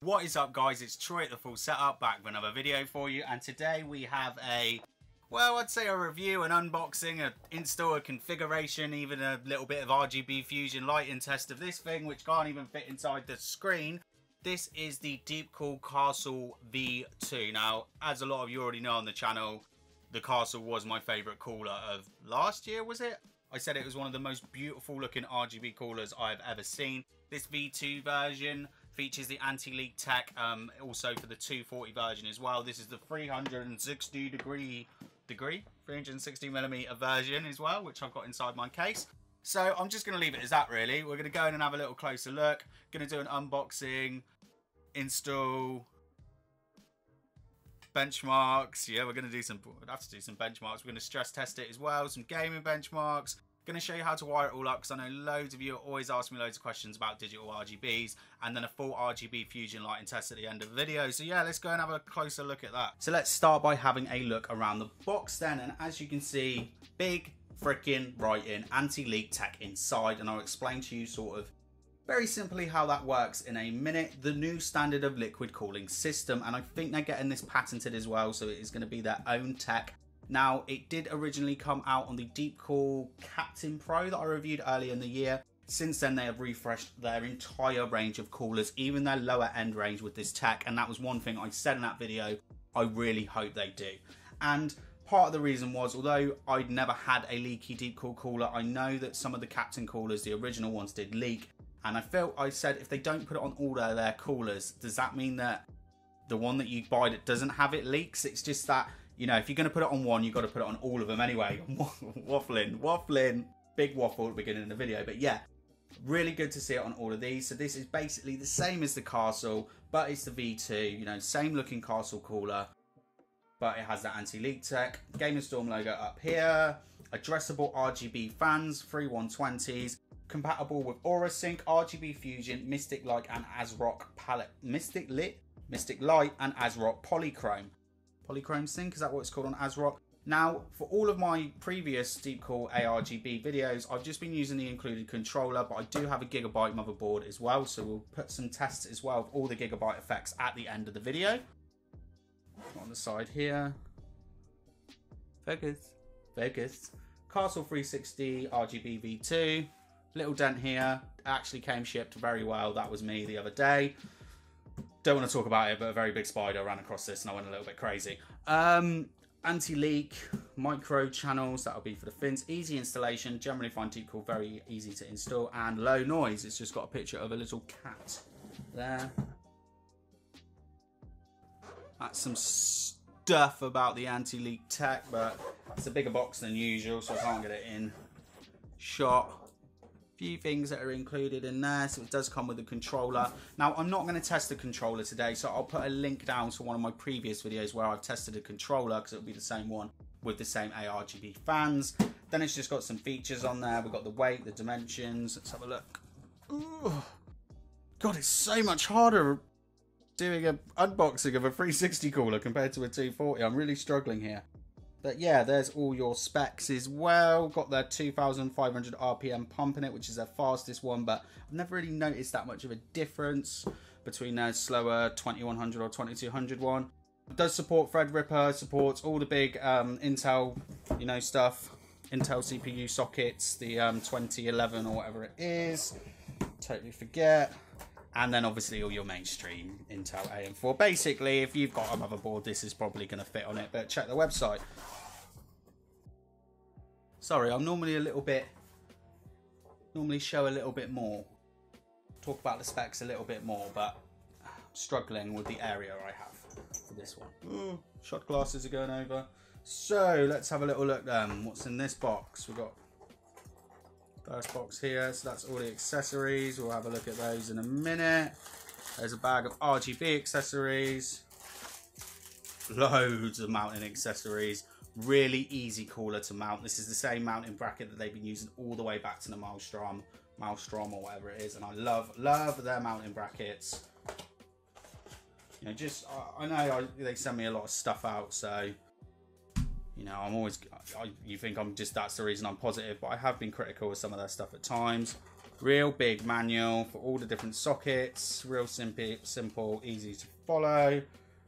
What is up, guys? It's Troy at the Full Setup, back with another video for you, and today we have a, well, I'd say a review, an unboxing, an install, a configuration, even a little bit of RGB fusion lighting test of this thing, which can't even fit inside the screen. This is the DEEPCOOL Castle V2. Now, as a lot of you already know on the channel, the Castle was my favourite cooler of last year, was it? I said it was one of the most beautiful looking RGB coolers I've ever seen. This V2 version features the anti-leak tech, also for the 240 version as well. This is the 360mm version as well, which I've got inside my case. So I'm just going to leave it as that, really. We're going to go in and have a little closer look. Going to do an unboxing, install, benchmarks. Yeah, we're going to do some, we'll have to do some benchmarks. We're going to stress test it as well, some gaming benchmarks. Going to show you how to wire it all up, because I know loads of you always ask me loads of questions about digital RGBs, and then a full RGB fusion lighting test at the end of the video. So yeah, let's go and have a closer look at that. So let's start by having a look around the box then, and as you can see, big freaking writing, anti-leak tech inside, and I'll explain to you sort of very simply how that works in a minute. The new standard of liquid cooling system, and I think they're getting this patented as well, so it is going to be their own tech. Now, it did originally come out on the DEEPCOOL Captain Pro that I reviewed earlier in the year. Since then, they have refreshed their entire range of coolers, even their lower end range with this tech. And that was one thing I said in that video, I really hope they do. And part of the reason was, although I'd never had a leaky DEEPCOOL cooler, I know that some of the Captain coolers, the original ones, did leak. And I said, if they don't put it on all their coolers, does that mean that the one that you buy that doesn't have it leaks? It's just that, you know, if you're going to put it on one, you've got to put it on all of them anyway. Waffling. Big waffle at the beginning of the video. But yeah, really good to see it on all of these. So this is basically the same as the Castle, but it's the V2. You know, same looking Castle cooler, but it has that anti-leak tech. Game & Storm logo up here. Addressable RGB fans, 3120s. Compatible with AuraSync, RGB Fusion, Mystic Light and ASRock palette. Mystic Light and ASRock polychrome. Polychrome sync, is that what it's called on ASRock? Now, for all of my previous DEEPCOOL ARGB videos, I've just been using the included controller, but I do have a Gigabyte motherboard as well, so we'll put some tests as well of all the Gigabyte effects at the end of the video. On the side here. Focus. Castle 360 RGB V2. Little dent here. Actually came shipped very well. That was me the other day. Don't want to talk about it, but a very big spider ran across this and I went a little bit crazy. Anti-leak, micro channels, that'll be for the fins. Easy installation, generally find DEEPCOOL very easy to install, and low noise. It's just got a picture of a little cat there. That's some stuff about the anti-leak tech, but it's a bigger box than usual, so I can't get it in shot. Few things that are included in there, so it does come with a controller. Now, I'm not going to test the controller today, so I'll put a link down to one of my previous videos where I've tested a controller, because it'll be the same one with the same ARGB fans. Then it's just got some features on there. We've got the weight, the dimensions. Let's have a look. Ooh. God, it's so much harder doing an unboxing of a 360 cooler compared to a 240. I'm really struggling here. But yeah, there's all your specs as well. Got their 2,500 RPM pump in it, which is their fastest one, but I've never really noticed that much of a difference between their slower 2100 or 2200 one. It does support Threadripper, supports all the big Intel, you know, stuff. Intel CPU sockets, the 2011 or whatever it is. Totally forget. And then obviously all your mainstream Intel AM4. Basically, if you've got a motherboard, this is probably going to fit on it, but check the website. Sorry, I'm normally show a little bit more. Talk about the specs a little bit more, but I'm struggling with the area I have for this one. Ooh, shot glasses are going over. So let's have a little look then. What's in this box? We've got first box here, so that's all the accessories. We'll have a look at those in a minute. There's a bag of RGB accessories. Loads of mounting accessories. Really easy cooler to mount. This is the same mounting bracket that they've been using all the way back to the Maelstrom or whatever it is, and I love their mounting brackets. You know, just I know they send me a lot of stuff out, so you know, I'm always you think I'm just, that's the reason I'm positive, but I have been critical of some of their stuff at times. Real big manual for all the different sockets. Real simple, easy to follow.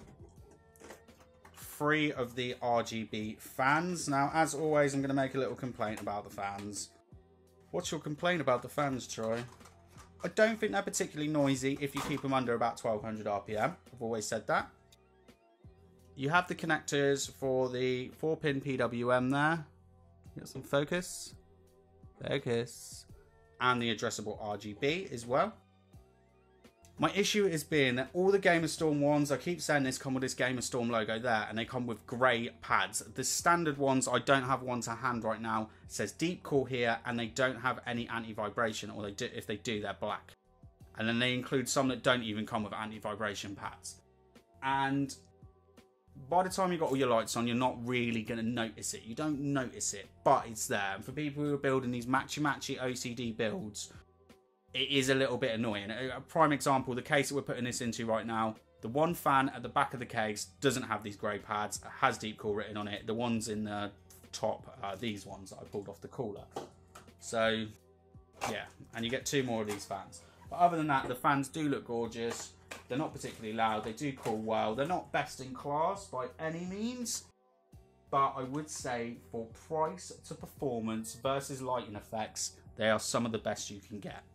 3 of the RGB fans. Now, as always, I'm going to make a little complaint about the fans. What's your complaint about the fans, Troy? I don't think they're particularly noisy if you keep them under about 1200 RPM. I've always said that. You have the connectors for the 4-pin PWM there. Get some focus. Focus. And the addressable RGB as well. My issue has been all the Game of Storm ones, I keep saying this, come with this Game of Storm logo there, and they come with grey pads. The standard ones, I don't have one to hand right now, it says DEEPCOOL here, and they don't have any anti-vibration, or they do, if they do, they're black. And then they include some that don't even come with anti-vibration pads. And by the time you've got all your lights on, you're not really going to notice it. You don't notice it, but it's there. And for people who are building these matchy-matchy OCD builds, it is a little bit annoying. A prime example, the case that we're putting this into right now, the one fan at the back of the case doesn't have these grey pads. It has DEEPCOOL written on it. The ones in the top are these ones that I pulled off the cooler. So, yeah, and you get 2 more of these fans. But other than that, the fans do look gorgeous. They're not particularly loud. They do cool well. They're not best in class by any means. But I would say for price to performance versus lighting effects, they are some of the best you can get.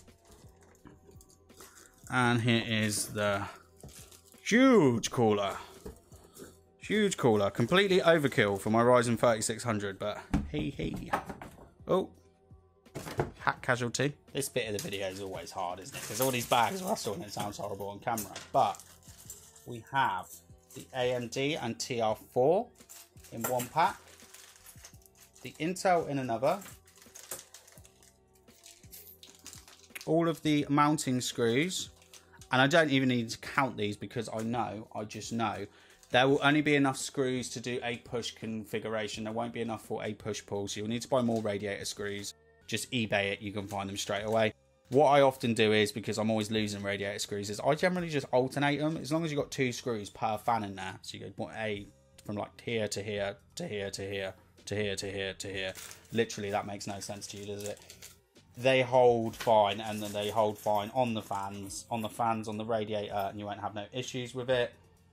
And here is the huge cooler. Huge cooler. Completely overkill for my Ryzen 3600, but hee. Oh. Hack casualty. This bit of the video is always hard, isn't it? Because all these bags rustle and it sounds horrible on camera. But we have the AMD and TR4 in one pack. The Intel in another. All of the mounting screws. And I don't even need to count these because I just know, there will only be enough screws to do a push configuration. There won't be enough for a push-pull, so you'll need to buy more radiator screws. Just eBay it, you can find them straight away. What I often do is, because I'm always losing radiator screws, is I generally just alternate them. As long as you've got 2 screws per fan in there. So you go from like here to here, to here, to here, to here, to here, to here. Literally, that makes no sense to you, does it? They hold fine, and then they hold fine on the fans, on the radiator, and you won't have no issues with it.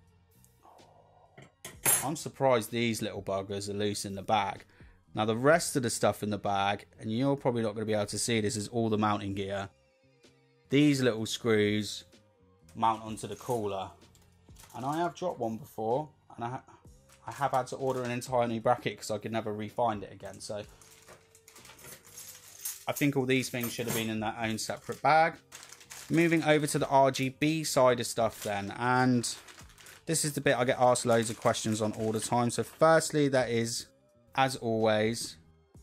I'm surprised these little buggers are loose in the bag. Now the rest of the stuff in the bag, and you're probably not going to be able to see this, is all the mounting gear. These little screws mount onto the cooler, and I have dropped one before, and I have had to order an entire new bracket because I could never re-find it again. So I think all these things should have been in their own separate bag. Moving over to the RGB side of stuff then, and this is the bit I get asked loads of questions on all the time. So firstly, that is, as always,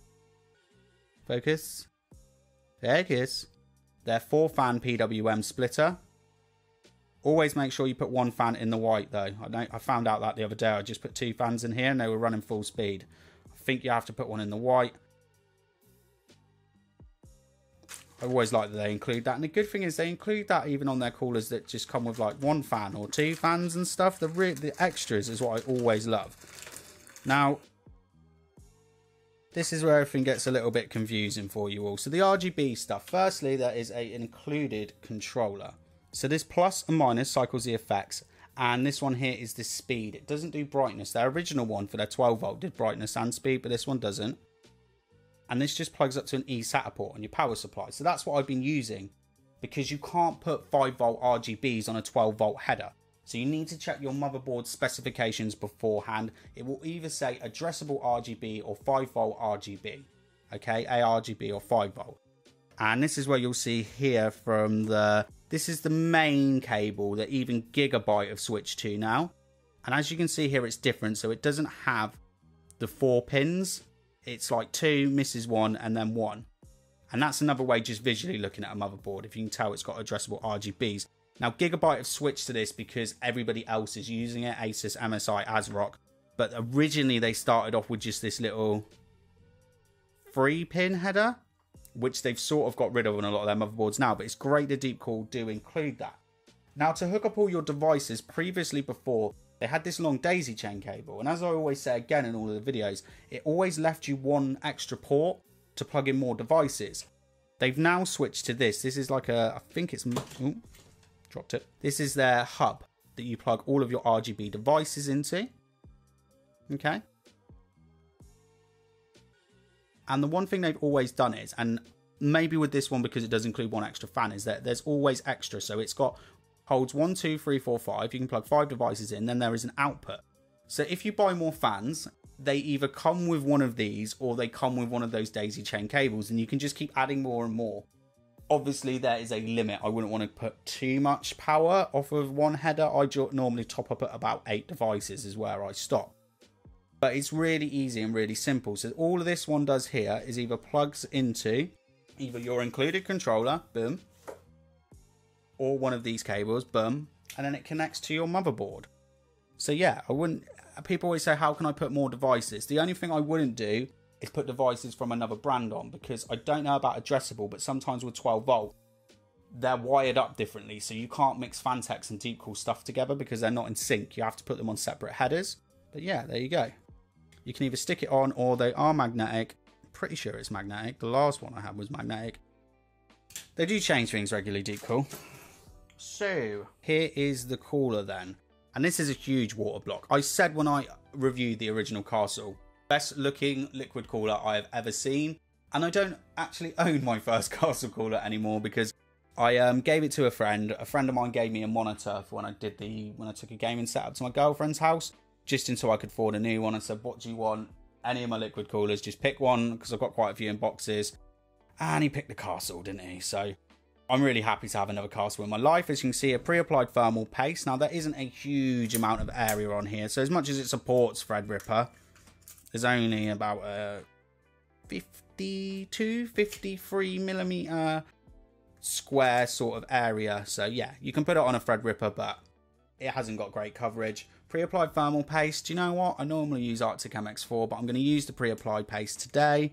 focus, focus, their 4-fan PWM splitter. Always make sure you put 1 fan in the white though. I found out that the other day. I just put 2 fans in here and they were running full speed. I think you have to put 1 in the white. I always like that they include that, and the good thing is they include that even on their coolers that just come with like 1 fan or 2 fans and stuff. The extras is what I always love. Now, this is where everything gets a little bit confusing for you all. So the RGB stuff, firstly, there is an included controller. So this plus and minus cycles the effects, and this one here is the speed. It doesn't do brightness. Their original one for their 12 volt did brightness and speed, but this one doesn't. And this just plugs up to an eSATA port on your power supply. So that's what I've been using, because you can't put 5 volt RGBs on a 12 volt header. So you need to check your motherboard specifications beforehand. It will either say addressable RGB or 5 volt RGB. Okay, ARGB or 5 volt. And this is where you'll see here from this is the main cable that even Gigabyte have switched to now. And as you can see here, it's different. So it doesn't have the 4 pins. It's like 2, misses 1, and then 1. And that's another way just visually looking at a motherboard. If you can tell, it's got addressable RGBs. Now, Gigabyte have switched to this because everybody else is using it. Asus, MSI, ASRock. But originally, they started off with just this little 3-pin header, which they've sort of got rid of on a lot of their motherboards now. But it's great that DEEPCOOL do include that. Now, to hook up all your devices, previously before, they had this long daisy chain cable. And as I always say again in all of the videos, it always left you 1 extra port to plug in more devices. they've now switched to this. This is like a, I think it's, ooh, dropped it. This is their hub that you plug all of your RGB devices into. Okay. And the one thing they've always done is, and maybe with this one because it does include one extra fan, is that there's always extra. So it's got, holds 1, 2, 3, 4, 5. You can plug 5 devices in, then there is an output. So if you buy more fans, they either come with one of these or they come with one of those daisy chain cables, and you can just keep adding more and more. Obviously there is a limit. I wouldn't want to put too much power off of one header. I normally top up at about 8 devices is where I stop. But it's really easy and really simple. So all of this one does here is either plugs into either your included controller, boom, or one of these cables, boom, and then it connects to your motherboard. So yeah, I wouldn't, people always say, how can I put more devices? The only thing I wouldn't do is put devices from another brand on, because I don't know about addressable, but sometimes with 12 volt, they're wired up differently. So you can't mix Fantex and DEEPCOOL stuff together because they're not in sync. You have to put them on separate headers. But yeah, there you go. You can either stick it on or they are magnetic. I'm pretty sure it's magnetic. The last one I had was magnetic. They do change things regularly, DEEPCOOL. So here is the cooler then. And this is a huge water block. I said when I reviewed the original Castle, best looking liquid cooler I have ever seen. And I don't actually own my first Castle cooler anymore because I gave it to a friend. A friend of mine gave me a monitor for when I took a gaming setup to my girlfriend's house, just until I could afford a new one. I said, what do you want? Any of my liquid coolers, just pick one, because I've got quite a few in boxes. And he picked the Castle, didn't he? So I'm really happy to have another Castle in my life. As you can see, a pre-applied thermal paste. Now, there isn't a huge amount of area on here. So as much as it supports Threadripper, there's only about a 52, 53 millimeter square sort of area. So yeah, you can put it on a Threadripper, but it hasn't got great coverage. Pre-applied thermal paste. You know what? I normally use Arctic MX4, but I'm going to use the pre-applied paste today.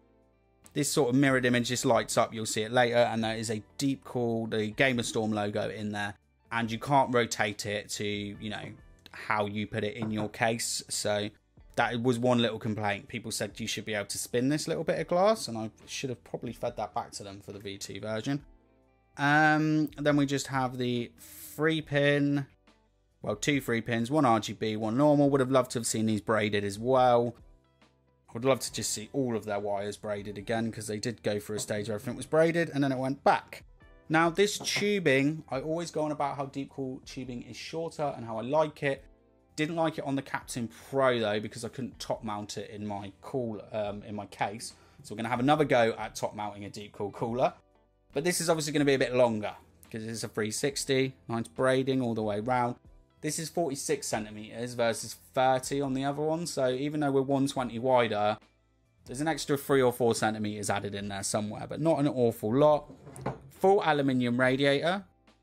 This sort of mirrored image just lights up. You'll see it later. And there is a DEEPCOOL, the Gamerstorm logo in there. And you can't rotate it to, you know, how you put it in your case. So that was one little complaint. People said you should be able to spin this little bit of glass. And I should have probably fed that back to them for the V2 version. Then we just have the 3-pin. Well, 2 3-pins, 1 RGB, 1 normal. Would have loved to have seen these braided as well. I would love to just see all of their wires braided again, because they did go through a stage where everything was braided and then it went back. Now, this tubing, I always go on about how DEEPCOOL tubing is shorter and how I like it. Didn't like it on the Captain Pro though, because I couldn't top mount it in my in my case. So we're going to have another go at top mounting a DEEPCOOL cooler. But this is obviously going to be a bit longer, because it's a 360, nice braiding all the way around. This is 46 centimeters versus 30 on the other one. So even though we're 120 wider, there's an extra 3 or 4 centimeters added in there somewhere, but not an awful lot. Full aluminium radiator.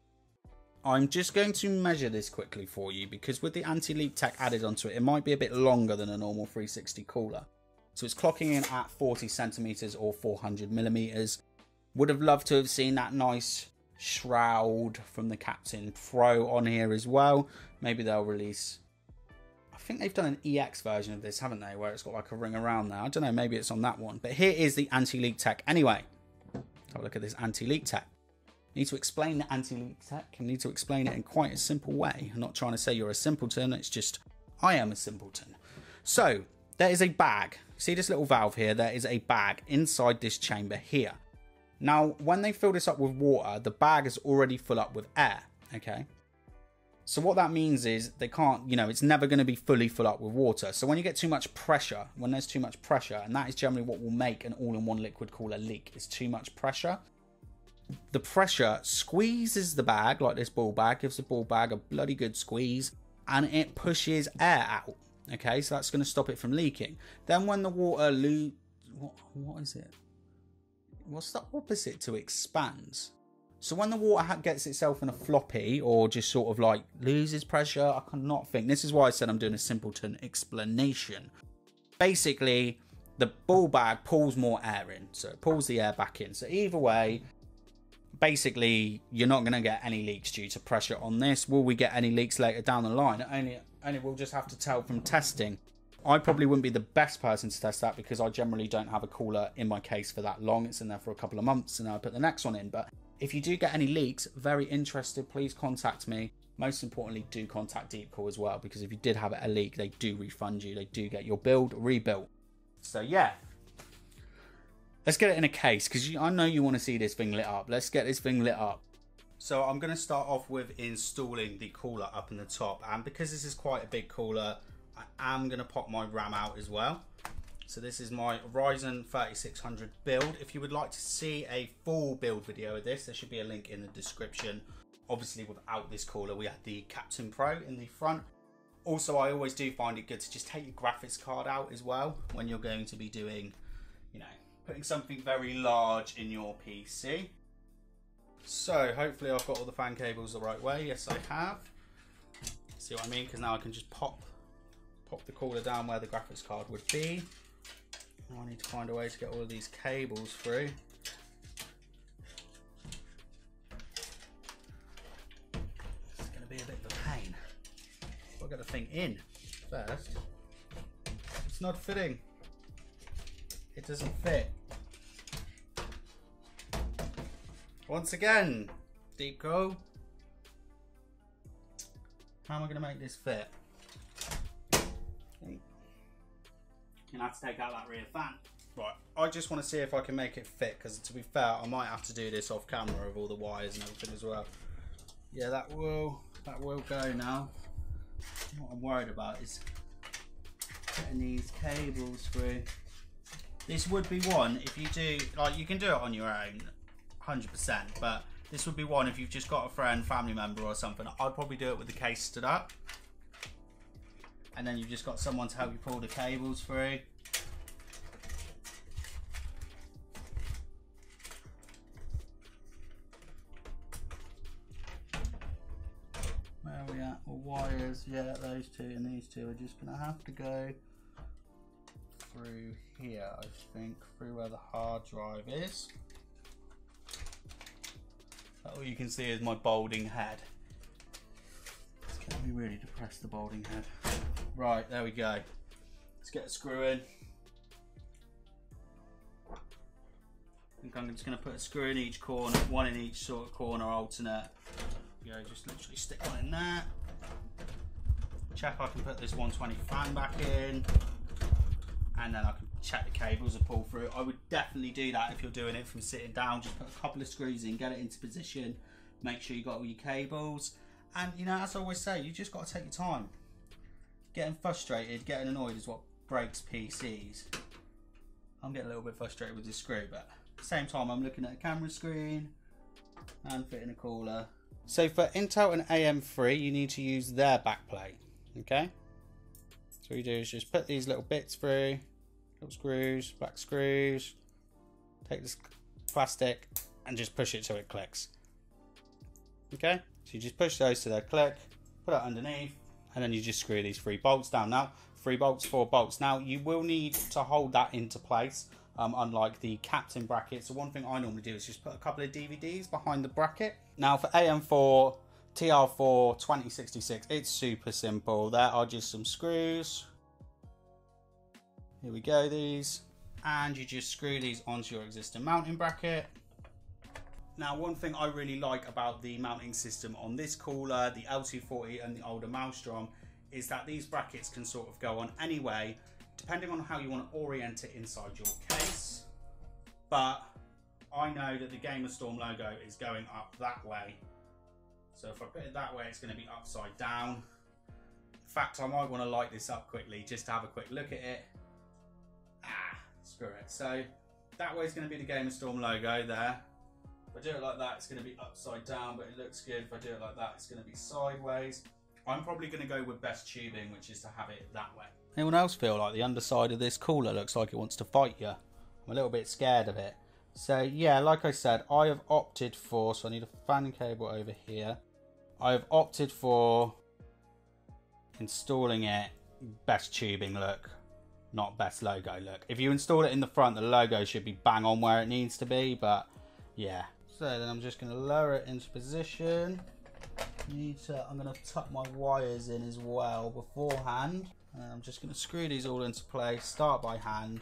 I'm just going to measure this quickly for you, because with the anti-leak tech added onto it, it might be a bit longer than a normal 360 cooler. So it's clocking in at 40 centimeters or 400 millimeters. Would have loved to have seen that nice shroud from the Captain Pro on here as well. Maybe they'll release, I think they've done an EX version of this, haven't they, where it's got like a ring around there. I don't know, maybe it's on that one. But here is the anti-leak tech anyway. Have a look at this anti-leak tech. You need to explain the anti-leak tech. You need to explain it in quite a simple way. I'm not trying to say you're a simpleton, it's just I am a simpleton. So there is a bag. See this little valve here? There is a bag inside this chamber here. Now, when they fill this up with water, the bag is already full up with air, okay? So what that means is they can't, you know, it's never going to be fully full up with water. So when you get too much pressure, when there's too much pressure, and that is generally what will make an all-in-one liquid cooler leak, is too much pressure. The pressure squeezes the bag, like this ball bag, gives the ball bag a bloody good squeeze, and it pushes air out, okay? So that's going to stop it from leaking. Then when the water what is it? What's the opposite to expands? So when the water gets itself in a floppy, or just sort of like loses pressure, I cannot think. This is why I said I'm doing a simpleton explanation. Basically, the ball bag pulls more air in, so it pulls the air back in. So either way, basically, you're not going to get any leaks due to pressure on this. Will we get any leaks later down the line? Only we'll just have to tell from testing. I probably wouldn't be the best person to test that because I generally don't have a cooler in my case for that long. It's in there for a couple of months and I put the next one in. But if you do get any leaks, very interested, please contact me. Most importantly, do contact DEEPCOOL as well, because if you did have a leak, they do refund you. They do get your build rebuilt. So yeah, let's get it in a case, because I know you want to see this thing lit up. Let's get this thing lit up. So I'm going to start off with installing the cooler up in the top, and because this is quite a big cooler, I am going to pop my RAM out as well. So this is my Ryzen 3600 build. If you would like to see a full build video of this, there should be a link in the description. Obviously without this cooler we had the Captain Pro in the front. Also, I always do find it good to just take your graphics card out as well when you're going to be doing, you know, putting something very large in your PC. So hopefully I've got all the fan cables the right way. Yes, I have. See what I mean? Because now I can just pop the cooler down where the graphics card would be. Now I need to find a way to get all of these cables through. It's going to be a bit of a pain. I've got the thing in first. It's not fitting. It doesn't fit. Once again, DEEPCOOL. How am I going to make this fit? You're gonna have to take out that rear fan. Right, I just want to see if I can make it fit, because to be fair, I might have to do this off camera with all the wires and everything as well. Yeah, that will go now. What I'm worried about is getting these cables through. This would be one if you do, like, you can do it on your own, 100%, but this would be one if you've just got a friend, family member or something. I'd probably do it with the case stood up. And then you've just got someone to help you pull the cables through. Where are we at? Well, wires, yeah, those two and these two are just gonna have to go through here, I think, through where the hard drive is. All you can see is my balding head. It's gonna be really to press the balding head. Right, there we go. Let's get a screw in. I think I'm just going to put a screw in each corner, one in each sort of corner alternate. You know, just literally stick one in there. Check I can put this 120 fan back in. And then I can check the cables are pulled through. I would definitely do that if you're doing it from sitting down. Just put a couple of screws in, get it into position, make sure you got all your cables. And, you know, as I always say, you just got to take your time. Getting frustrated, getting annoyed is what breaks PCs. I'm getting a little bit frustrated with this screw, but at the same time I'm looking at a camera screen and fitting a cooler. So for Intel and AM3 you need to use their backplate, okay? So what you do is just put these little bits through, little screws, back screws, take this plastic and just push it so it clicks. Okay, so you just push those to their click, put it underneath, and then you just screw these 3 bolts down. Now, 3 bolts, 4 bolts. Now, you will need to hold that into place, unlike the Captain bracket. So one thing I normally do is just put a couple of DVDs behind the bracket. Now, for AM4, TR4, 2066, it's super simple. There are just some screws. Here we go, these. And you just screw these onto your existing mounting bracket. Now, one thing I really like about the mounting system on this cooler, the L240 and the older Maelstrom, is that these brackets can sort of go on any way, depending on how you want to orient it inside your case. But I know that the Game of Storm logo is going up that way. So if I put it that way, it's going to be upside down. In fact, I might want to light this up quickly just to have a quick look at it. Screw it. So that way is going to be the Game of Storm logo there. If I do it like that, it's going to be upside down, but it looks good. If I do it like that, it's going to be sideways. I'm probably going to go with best tubing, which is to have it that way. Anyone else feel like the underside of this cooler looks like it wants to fight you? I'm a little bit scared of it. So yeah, like I said, I have opted for, so I need a fan cable over here. I have opted for installing it best tubing look, not best logo look. If you install it in the front, the logo should be bang on where it needs to be, but yeah. So then I'm just going to lower it into position. I'm going to tuck my wires in as well beforehand. And I'm just going to screw these all into place, start by hand.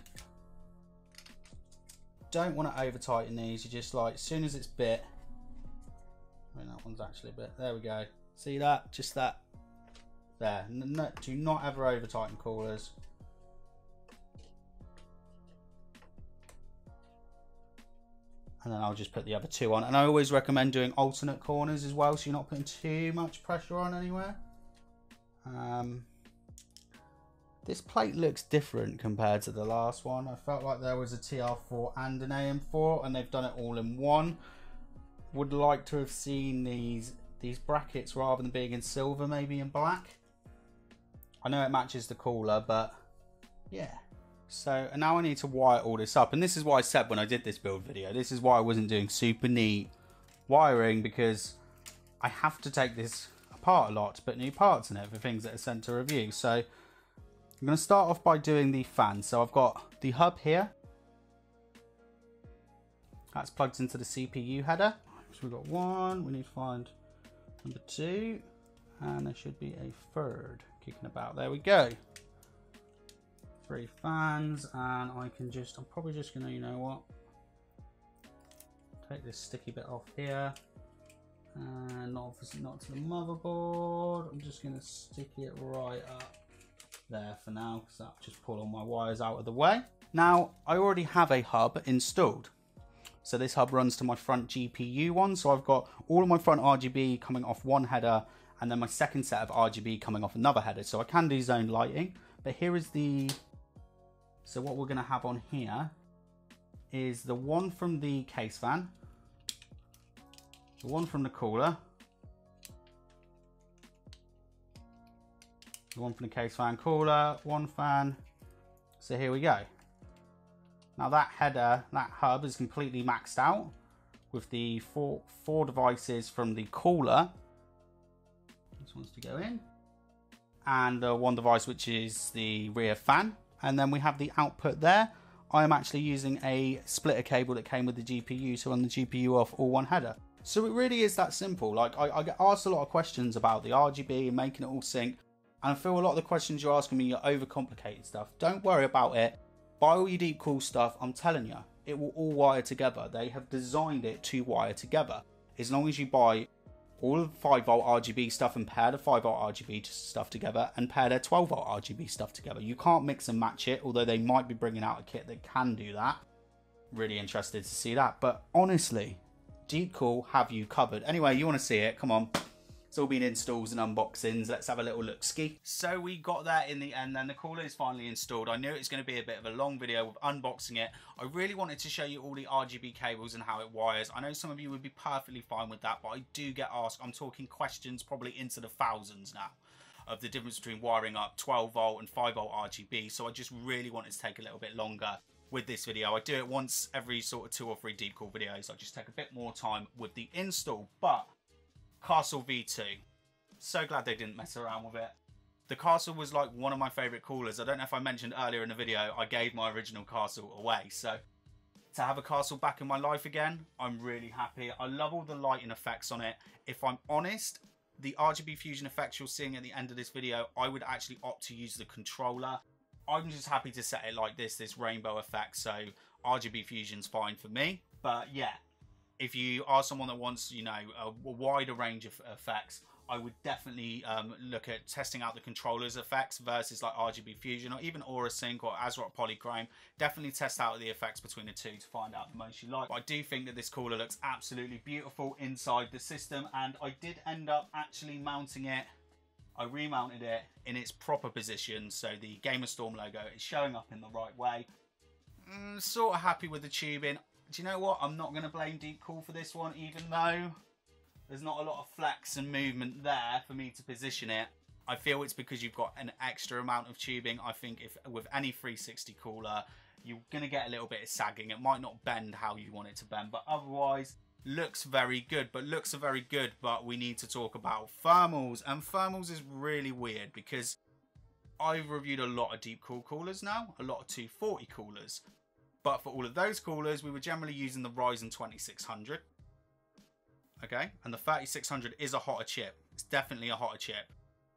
Don't want to over tighten these, you just like, as soon as it's bit, I mean that one's actually a bit, there we go. See that? Just that. There. No, do not ever over tighten coolers. And then I'll just put the other two on. And I always recommend doing alternate corners as well, so you're not putting too much pressure on anywhere. This plate looks different compared to the last one. I felt like there was a TR4 and an AM4, and they've done it all in one. Would like to have seen these brackets, rather than being in silver, maybe in black. I know it matches the cooler, but yeah. So and now I need to wire all this up, and this is what I said when I did this build video. This is why I wasn't doing super neat wiring, because I have to take this apart a lot to put new parts in it for things that are sent to review. So I'm going to start off by doing the fan. So I've got the hub here. That's plugged into the CPU header. So we've got one, we need to find number two, and there should be a third kicking about. There we go. 3 fans, and I can just, I'm probably just gonna, you know what, take this sticky bit off here, and obviously not to the motherboard. I'm just gonna stick it right up there for now, because that'll just pull all my wires out of the way. Now I already have a hub installed, so this hub runs to my front GPU one, so I've got all of my front RGB coming off one header, and then my second set of RGB coming off another header, so I can do zone lighting. But here is the, so what we're going to have on here is the one from the case fan, the one from the cooler, the one from the case fan, cooler, one fan. So here we go. Now that header, that hub is completely maxed out with the four devices from the cooler. This one's to go in. And one device which is the rear fan. And then we have the output there. I am actually using a splitter cable that came with the GPU to run the GPU off all one header. So it really is that simple. Like I get asked a lot of questions about the RGB and making it all sync. And I feel a lot of the questions you're asking me, you're overcomplicated stuff. Don't worry about it. Buy all your DEEPCOOL stuff. I'm telling you, it will all wire together. They have designed it to wire together. As long as you buy all of the 5 volt RGB stuff and pair the 5 volt RGB stuff together and pair their 12 volt RGB stuff together. You can't mix and match it, although they might be bringing out a kit that can do that. Really interested to see that. But honestly, DEEPCOOL have you covered. Anyway, you want to see it? Come on. It's all been installs and unboxings. Let's have a little look-ski. So we got that in the end, then the cooler is finally installed. I knew it was going to be a bit of a long video with unboxing it. I really wanted to show you all the RGB cables and how it wires. I know some of you would be perfectly fine with that, but I do get asked, I'm talking questions probably into the thousands now, of the difference between wiring up 12 volt and 5 volt RGB. So I just really wanted to take a little bit longer with this video. I do it once every sort of 2 or 3 DEEPCOOL videos. I just take a bit more time with the install. But Castle V2, so glad they didn't mess around with it. The Castle was like one of my favorite coolers. I don't know if I mentioned earlier in the video, I gave my original Castle away. So to have a Castle back in my life again, I'm really happy. I love all the lighting effects on it. If I'm honest, the RGB fusion effects you're seeing at the end of this video, I would actually opt to use the controller. I'm just happy to set it like this rainbow effect. So RGB fusion's fine for me. But yeah, if you are someone that wants, you know, a wider range of effects, I would definitely look at testing out the controller's effects versus like RGB Fusion or even Aura Sync or ASRock Polychrome. Definitely test out the effects between the two to find out the most you like. But I do think that this cooler looks absolutely beautiful inside the system, and I did end up actually mounting it. I remounted it in its proper position, so the Gamer Storm logo is showing up in the right way. Sort of happy with the tubing. Do you know what? I'm not going to blame DEEPCOOL for this one, even though there's not a lot of flex and movement there for me to position it. I feel it's because you've got an extra amount of tubing. I think if with any 360 cooler, you're going to get a little bit of sagging. It might not bend how you want it to bend, but otherwise looks very good. But looks are very good, but we need to talk about thermals. And thermals is really weird because I've reviewed a lot of DEEPCOOL coolers now, a lot of 240 coolers. But for all of those coolers, we were generally using the Ryzen 2600. okay? And the 3600 is a hotter chip. It's definitely a hotter chip.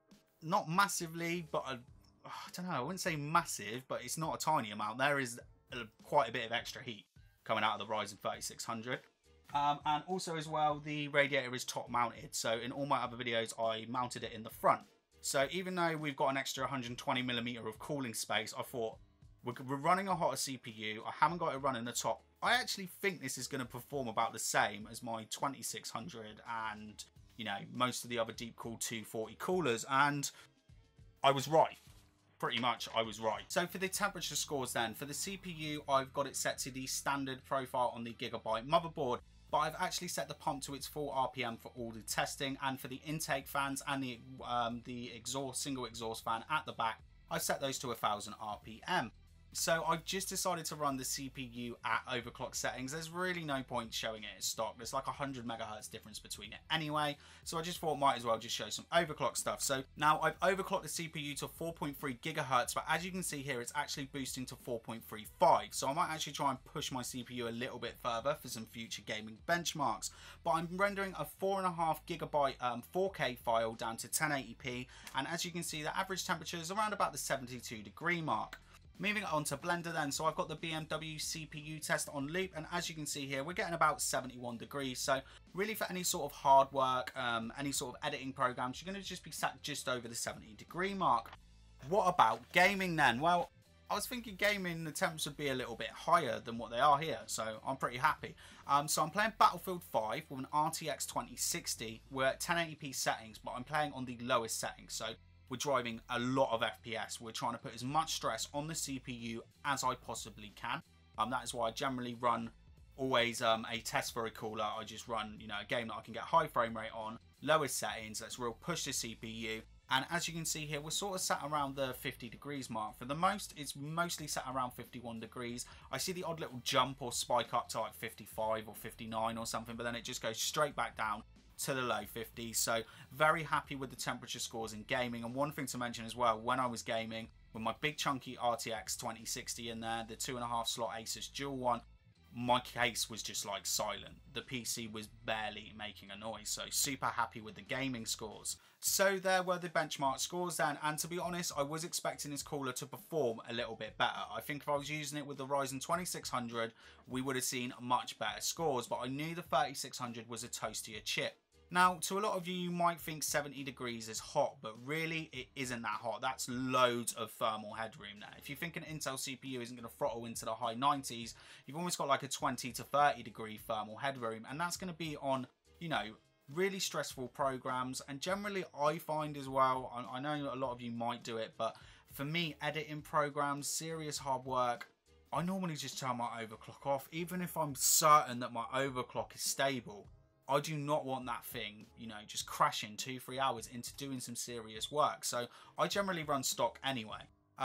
Not massively, but I don't know, I wouldn't say massive, but it's not a tiny amount. There is quite a bit of extra heat coming out of the Ryzen 3600. And also as well, the radiator is top mounted. So in all my other videos, I mounted it in the front. So even though we've got an extra 120mm of cooling space, I thought, we're running a hotter CPU. I haven't got it running the top. I actually think this is going to perform about the same as my 2600 and, you know, most of the other DEEPCOOL 240 coolers. And I was right. Pretty much I was right. So for the temperature scores then, for the CPU, I've got it set to the standard profile on the Gigabyte motherboard, but I've actually set the pump to its full RPM for all the testing, and for the intake fans and the exhaust, single exhaust fan at the back, I've set those to 1000 RPM. So I've just decided to run the CPU at overclock settings. There's really no point showing it as stock. There's like 100 megahertz difference between it anyway. So I just thought might as well just show some overclock stuff. So now I've overclocked the CPU to 4.3 gigahertz, but as you can see here, it's actually boosting to 4.35. So I might actually try and push my CPU a little bit further for some future gaming benchmarks. But I'm rendering a 4.5 gigabyte 4K file down to 1080p. And as you can see, the average temperature is around about the 72-degree mark. Moving on to Blender then, so I've got the BMW CPU test on loop, and as you can see here, we're getting about 71 degrees. So really for any sort of hard work, any sort of editing programs, you're going to just be sat just over the 70-degree mark. What about gaming then? Well, I was thinking gaming, the temps would be a little bit higher than what they are here, so I'm pretty happy. So I'm playing Battlefield 5 with an RTX 2060. We're at 1080p settings, but I'm playing on the lowest settings, so we're driving a lot of FPS. We're trying to put as much stress on the CPU as I possibly can. That is why I generally run always a test for a cooler. I just run, you know, a game that I can get high frame rate on, lowest settings. Let's real push the CPU. And as you can see here, we're sort of sat around the 50 degrees mark. For the most, it's mostly sat around 51 degrees. I see the odd little jump or spike up to like 55 or 59 or something, but then it just goes straight back down to the low 50s. So very happy with the temperature scores in gaming. And one thing to mention as well, when I was gaming with my big chunky RTX 2060 in there, the 2.5 slot Asus dual one, my case was just like silent. The PC was barely making a noise. So super happy with the gaming scores. So there were the benchmark scores then, and to be honest, I was expecting this cooler to perform a little bit better. I think if I was using it with the Ryzen 2600, we would have seen much better scores, but I knew the 3600 was a toastier chip. Now, to a lot of you, you might think 70 degrees is hot, but really it isn't that hot. That's loads of thermal headroom there. If you think an Intel CPU isn't going to throttle into the high 90s, you've almost got like a 20 to 30 degree thermal headroom, and that's going to be on, you know, really stressful programs. And generally I find as well, I know a lot of you might do it, but for me, editing programs, serious hard work, I normally just turn my overclock off, even if I'm certain that my overclock is stable. I do not want that thing, you know, just crashing 2-3 hours into doing some serious work. So I generally run stock anyway.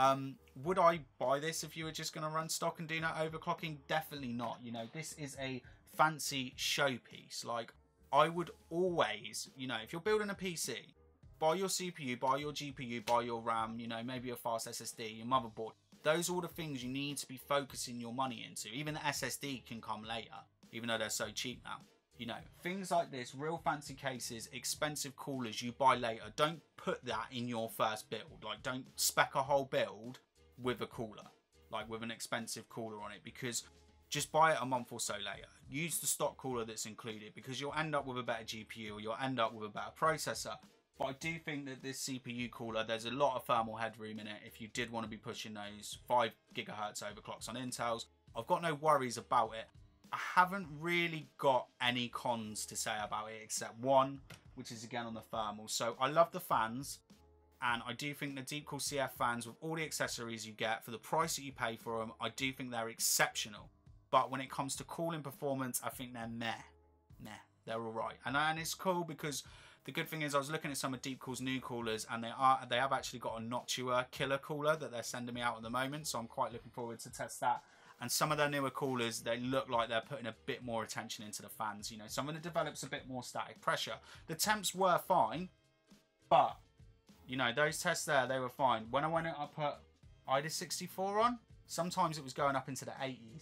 Would I buy this if you were just going to run stock and do no overclocking? Definitely not. You know, this is a fancy showpiece. Like, I would always, you know, if you're building a PC, buy your CPU, buy your GPU, buy your RAM, you know, maybe a fast SSD, your motherboard. Those are all the things you need to be focusing your money into. Even the SSD can come later, even though they're so cheap now. You know, things like this, real fancy cases, expensive coolers you buy later. Don't put that in your first build. Like, don't spec a whole build with a cooler, like with an expensive cooler on it, because just buy it a month or so later. Use the stock cooler that's included, because you'll end up with a better GPU or you'll end up with a better processor. But I do think that this CPU cooler, there's a lot of thermal headroom in it if you did want to be pushing those 5 gigahertz overclocks on Intels. I've got no worries about it. I haven't really got any cons to say about it except one, which is again on the thermal. So I love the fans, and I do think the DEEPCOOL CF fans, with all the accessories you get for the price that you pay for them, I do think they're exceptional. But when it comes to cooling performance, I think they're meh. They're all right. And it's cool because the good thing is I was looking at some of DEEPCOOL's new coolers, and they have actually got a notchier killer cooler that they're sending me out at the moment. So I'm quite looking forward to test that. And some of their newer coolers, they look like they're putting a bit more attention into the fans. You know, some of it develops a bit more static pressure. The temps were fine, but, you know, those tests there, they were fine. When I went up, I put IDA 64 on, sometimes it was going up into the 80s.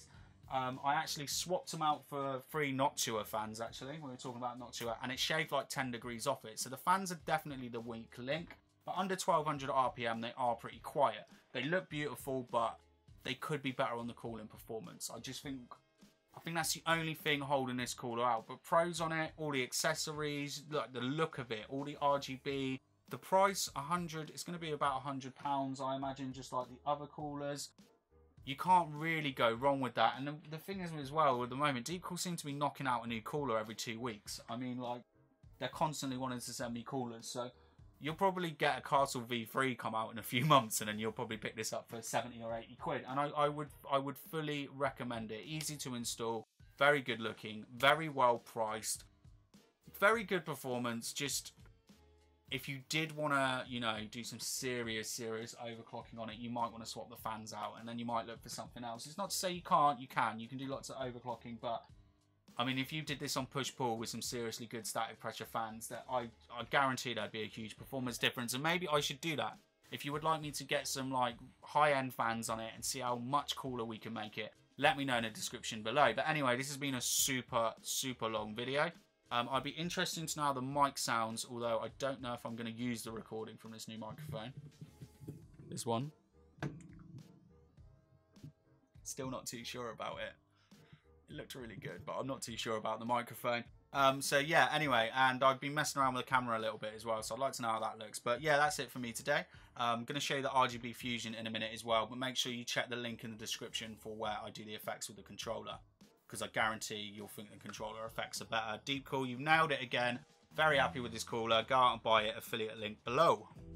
I actually swapped them out for 3 Noctua fans, actually. We were talking about Noctua, and it shaved like 10 degrees off it. So the fans are definitely the weak link. But under 1200 RPM, they are pretty quiet. They look beautiful, but they could be better on the cooling performance. I think that's the only thing holding this cooler out. But pros on it, all the accessories, like the look of it, all the RGB. The price, 100, it's going to be about £100, I imagine, just like the other coolers. You can't really go wrong with that. And the thing is as well, at the moment, DEEPCOOL seem to be knocking out a new cooler every 2 weeks. I mean, like, they're constantly wanting to send me coolers. So you'll probably get a Castle V3 come out in a few months, and then you'll probably pick this up for 70 or 80 quid. And I would fully recommend it. Easy to install, very good looking, very well priced, very good performance. Just, if you did want to, you know, do some serious overclocking on it, you might want to swap the fans out, and then you might look for something else. It's not to say you can't, you can do lots of overclocking, but I mean, if you did this on push-pull with some seriously good static pressure fans, that I guarantee there'd be a huge performance difference, and maybe I should do that. If you would like me to get some like high-end fans on it and see how much cooler we can make it, let me know in the description below. But anyway, this has been a super long video. I'd be interested to know how the mic sounds, although I don't know if I'm going to use the recording from this new microphone. This one. Still not too sure about it. It looked really good, but I'm not too sure about the microphone. So yeah, anyway, and I've been messing around with the camera a little bit as well, so I'd like to know how that looks. But yeah, that's it for me today. I'm going to show you the RGB fusion in a minute as well, but make sure you check the link in the description for where I do the effects with the controller, because I guarantee you'll think the controller effects are better. DEEPCOOL, you've nailed it again. Very happy with this cooler. Go out and buy it. Affiliate link below.